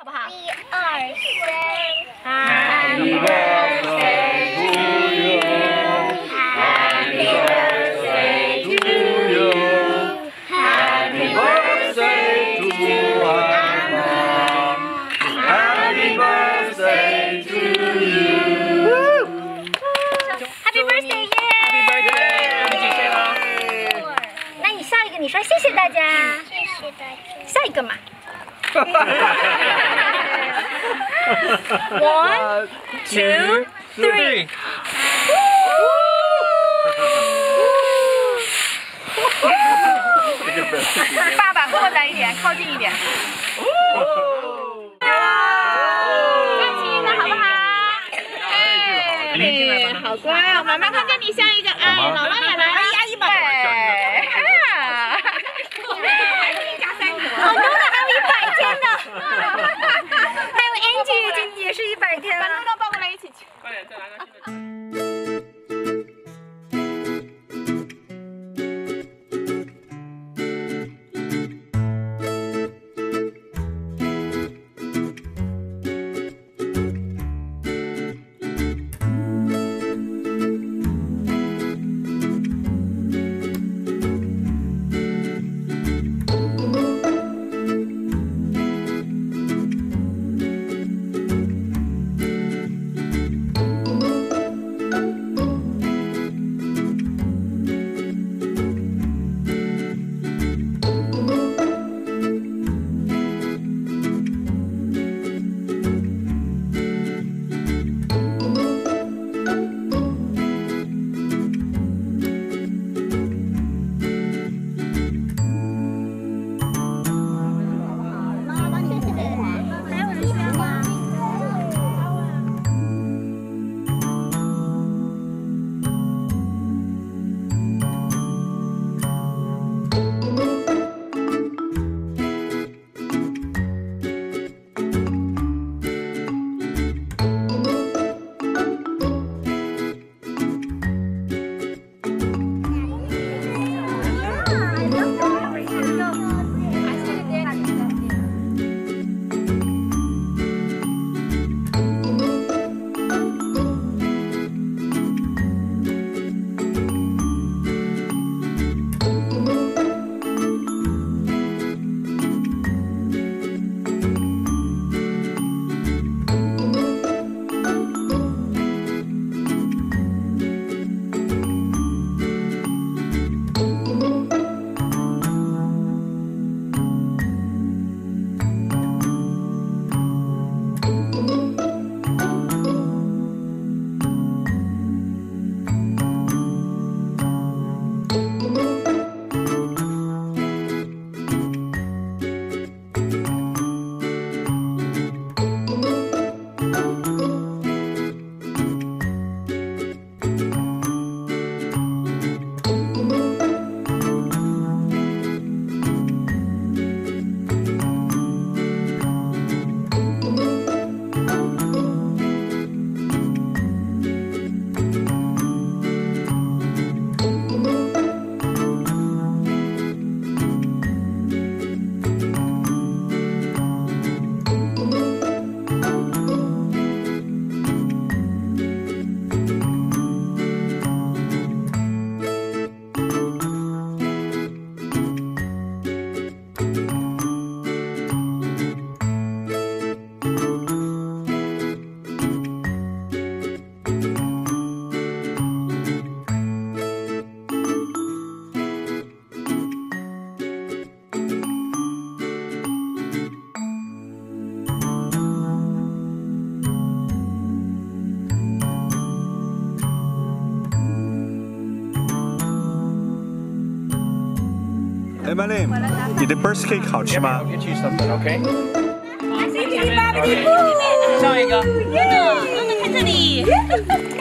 好不好？1、2、3。 Happy birthday to you. Happy birthday to you. Happy birthday to Anna. Happy birthday to you. Happy birthday 耶 Happy birthday， 你几岁了？ 那你下一个，你说谢谢大家。谢谢大家。下一个嘛。1、2、3。爸爸过来一点，靠近一点。再亲一个好不好？哎，好乖哦！妈妈看见你像一个，哎，姥姥也来，哎呀，一百。好多的，还有100天的，还有 Angie 今也是100天了。把豆豆抱过来一起去。快点，再来个新的。 哎，Malim，你的 birthday cake 好吃吗？ 上一个。 看这里。